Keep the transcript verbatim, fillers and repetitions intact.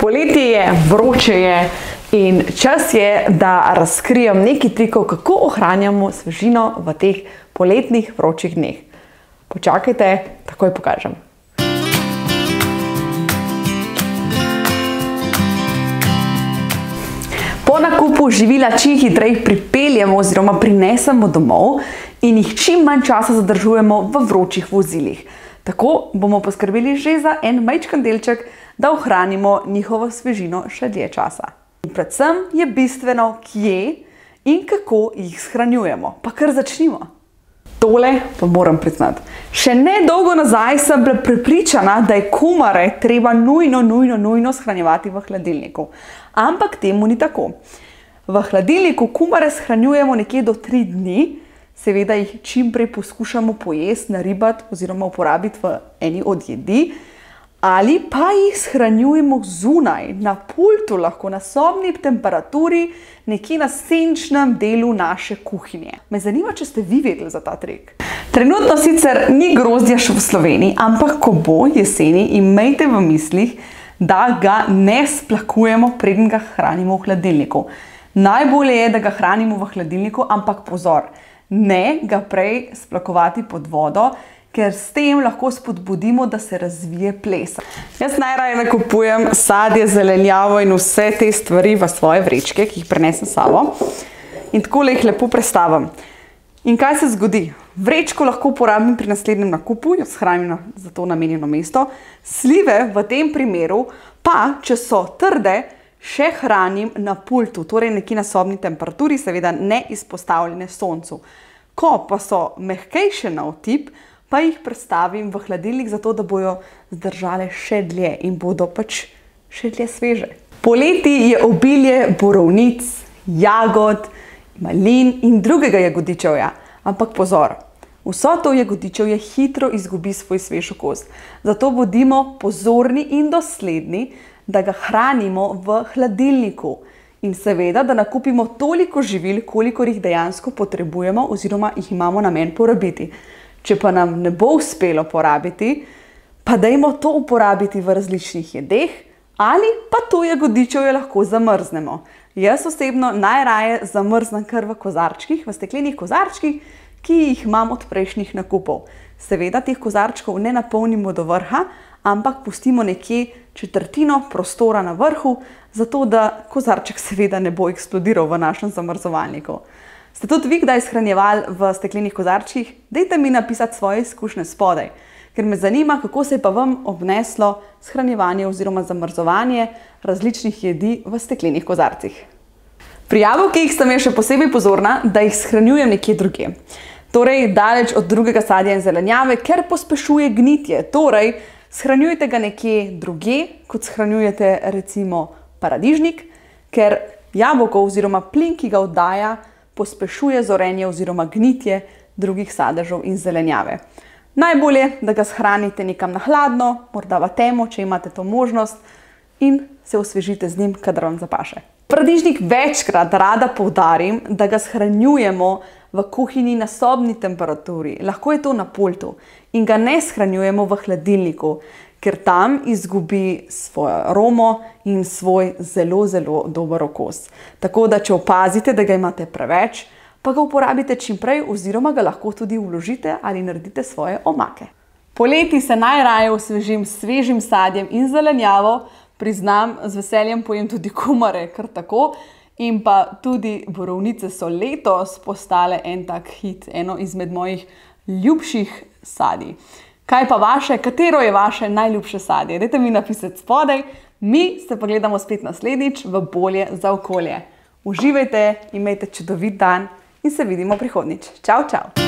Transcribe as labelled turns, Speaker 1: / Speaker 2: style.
Speaker 1: Poletje je, vroče je in čas je, da razkrijem nekaj trikov, kako ohranjamo svežino v teh poletnih vročih dneh. Počakajte, takoj pokažem. Po nakupu živila čim hitreje pripeljemo oziroma prinesemo domov in jih čim manj časa zadržujemo v vročih vozilih. Tako bomo poskrbeli že za en majčken delček, da ohranimo njihovo svežino še dlje časa. In predvsem je bistveno, kje in kako jih shranjujemo. Pa kar začnimo. Tole pa moram priznati. Še ne dolgo nazaj sem bila prepričana, da je kumare treba nujno, nujno, nujno shranjevati v hladilniku. Ampak temu ni tako. V hladilniku kumare shranjujemo nekje do tri dni, seveda jih čim prej poskušamo pojesti, naribati oziroma uporabiti v eni od jedi, ali pa jih shranjujemo zunaj, na pultu, lahko na sobni temperaturi, nekje na senčnem delu naše kuhinje. Me zanima, če ste vi vedeli za ta trik. Trenutno sicer ni grozdja še v Sloveniji, ampak ko bo jeseni, imejte v mislih, da ga ne splakujemo, preden ga hranimo v hladilniku. Najbolje je, da ga hranimo v hladilniku, ampak pozor, ne ga prej splakovati pod vodo, ker s tem lahko spodbudimo, da se razvije plesa. Jaz najraje nakupujem sadje, zelenjavo in vse te stvari v svoje vrečke, ki jih prenesem s sabo. In takole jih lepo prestavim. In kaj se zgodi? Vrečko lahko uporabim pri naslednjem nakupu, jo shranim za to namenjeno mesto. Slive v tem primeru pa, če so trde, še hranim na pultu, torej nekje na sobni temperaturi, seveda ne izpostavljene soncu. Ko pa so mehkejše na otip, pa jih prestavim v hladilnik, zato da bojo zdržale še dlje in bodo pač še dlje sveže. Poleti je obilje borovnic, jagod, malin in drugega jagodičevja. Ampak pozor, vso to jagodičevje hitro izgubi svoj svež okus. Zato bodimo pozorni in dosledni, da ga hranimo v hladilniku. In seveda, da nakupimo toliko živil, kolikor jih dejansko potrebujemo oziroma jih imamo namen porabiti. Če pa nam ne bo uspelo porabiti, pa dajmo to uporabiti v različnih jedeh ali pa to jagodičevje lahko zamrznemo. Jaz osebno najraje zamrznem kar v kozarčkih, v steklenih kozarčkih, ki jih imam od prejšnjih nakupov. Seveda teh kozarčkov ne napolnimo do vrha, ampak pustimo nekje četrtino prostora na vrhu, zato da kozarček seveda ne bo eksplodiral v našem zamrzovalniku. Ste tudi vi kdaj shranjevali v steklenih kozarčkih? Dajte mi napisati svoje izkušnje spodaj, ker me zanima, kako se je pa vam obneslo shranjevanje oziroma zamrzovanje različnih jedi v steklenih kozarcih. Pri jabolkih sem še posebej pozorna, da jih shranjujem nekje drugje. Torej, daleč od drugega sadja in zelenjave, ker pospešuje gnitje. Torej, shranjujte ga nekje drugje, kot shranjujete recimo paradižnik, ker jabolko oziroma plin, ki ga oddaja, pospešuje zorenje oziroma gnitje drugih sadežev in zelenjave. Najbolje, da ga shranite nekam na hladno, morda v temo, če imate to možnost, in se osvežite z njim, kadar vam zapaše. Paradižnik večkrat rada poudarim, da ga shranjujemo v kuhinji na sobni temperaturi, lahko je to na pultu, in ga ne shranjujemo v hladilniku, ker tam izgubi svojo aromo in svoj zelo, zelo dober okus. Tako da, če opazite, da ga imate preveč, pa ga uporabite čim prej oziroma ga lahko tudi vložite ali naredite svoje omake. Poleti se najraje osvežim s svežim sadjem in zelenjavo, priznam, z veseljem pojem tudi kumare, kar tako, in pa tudi borovnice so letos postale en tak hit, eno izmed mojih ljubših sadij. Kaj pa vaše? Katero je vaše najljubše sadje? Dajte mi napisati spodaj, mi se pa gledamo spet naslednjič v Bolje za okolje. Uživajte, imejte čudovit dan in se vidimo prihodnjič. Čau, čau!